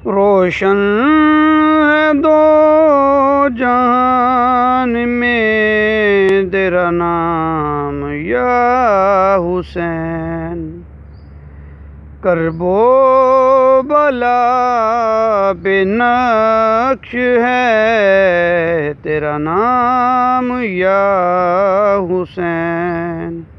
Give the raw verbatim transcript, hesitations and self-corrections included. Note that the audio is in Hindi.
रोशन है दो जहान में तेरा नाम या हुसैन। करबो बला पे नक्श है तेरा नाम या हुसैन।